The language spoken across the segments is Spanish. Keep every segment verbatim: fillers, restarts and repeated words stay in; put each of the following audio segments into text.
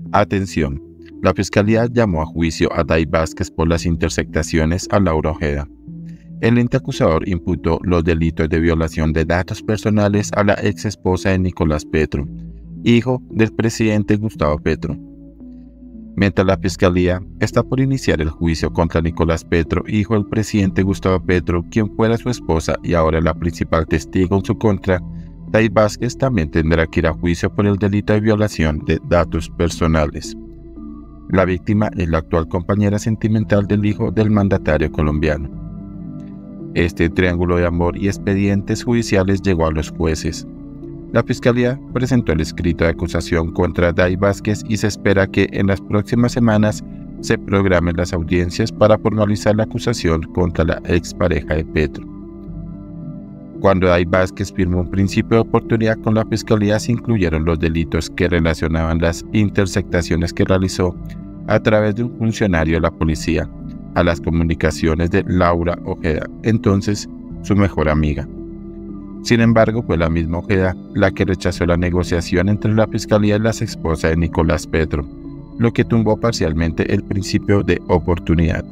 Atención, la Fiscalía llamó a juicio a Day Vázquez por las interceptaciones a Laura Ojeda. El ente acusador imputó los delitos de violación de datos personales a la ex esposa de Nicolás Petro, hijo del presidente Gustavo Petro. Mientras la Fiscalía está por iniciar el juicio contra Nicolás Petro, hijo del presidente Gustavo Petro, quien fuera su esposa y ahora la principal testigo en su contra, Day Vázquez también tendrá que ir a juicio por el delito de violación de datos personales. La víctima es la actual compañera sentimental del hijo del mandatario colombiano. Este triángulo de amor y expedientes judiciales llegó a los jueces. La Fiscalía presentó el escrito de acusación contra Day Vázquez y se espera que en las próximas semanas se programen las audiencias para formalizar la acusación contra la expareja de Petro. Cuando Day Vázquez firmó un principio de oportunidad con la Fiscalía, se incluyeron los delitos que relacionaban las interceptaciones que realizó a través de un funcionario de la policía a las comunicaciones de Laura Ojeda, entonces su mejor amiga. Sin embargo, fue la misma Ojeda la que rechazó la negociación entre la Fiscalía y las esposas de Nicolás Petro, lo que tumbó parcialmente el principio de oportunidad.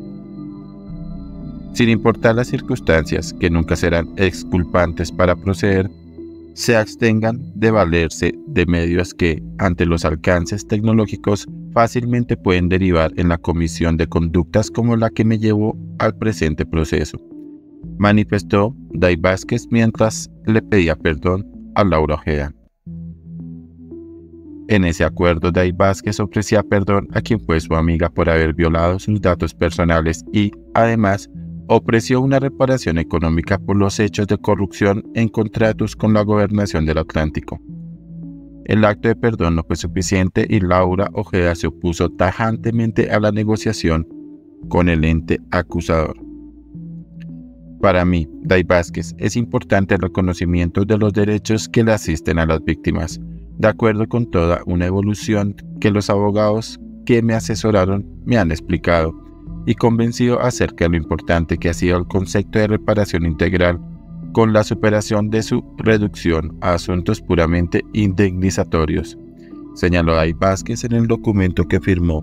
Sin importar las circunstancias, que nunca serán exculpantes para proceder, se abstengan de valerse de medios que, ante los alcances tecnológicos, fácilmente pueden derivar en la comisión de conductas como la que me llevó al presente proceso, manifestó Day Vázquez mientras le pedía perdón a Laura Ojeda. En ese acuerdo, Day Vázquez ofrecía perdón a quien fue su amiga por haber violado sus datos personales y, además, ofreció una reparación económica por los hechos de corrupción en contratos con la Gobernación del Atlántico. El acto de perdón no fue suficiente y Laura Ojeda se opuso tajantemente a la negociación con el ente acusador. Para mí, Day Vázquez, es importante el reconocimiento de los derechos que le asisten a las víctimas, de acuerdo con toda una evolución que los abogados que me asesoraron me han explicado, y convencido acerca de lo importante que ha sido el concepto de reparación integral con la superación de su reducción a asuntos puramente indemnizatorios, señaló Day Vázquez en el documento que firmó.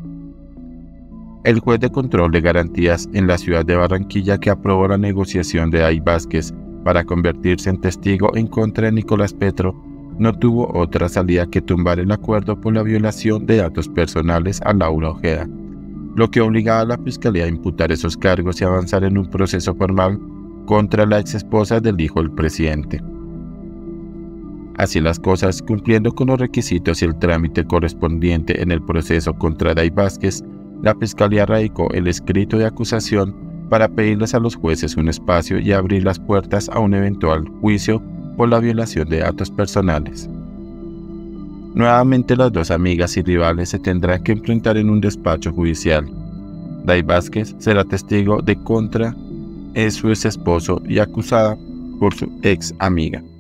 El juez de control de garantías en la ciudad de Barranquilla, que aprobó la negociación de Day Vázquez para convertirse en testigo en contra de Nicolás Petro, no tuvo otra salida que tumbar el acuerdo por la violación de datos personales a Laura Ojeda, lo que obligaba a la Fiscalía a imputar esos cargos y avanzar en un proceso formal contra la exesposa del hijo del presidente. Así las cosas, cumpliendo con los requisitos y el trámite correspondiente en el proceso contra Day Vázquez, la Fiscalía radicó el escrito de acusación para pedirles a los jueces un espacio y abrir las puertas a un eventual juicio por la violación de datos personales. Nuevamente las dos amigas y rivales se tendrán que enfrentar en un despacho judicial. Day Vázquez será testigo de contra es su ex esposo y acusada por su ex amiga.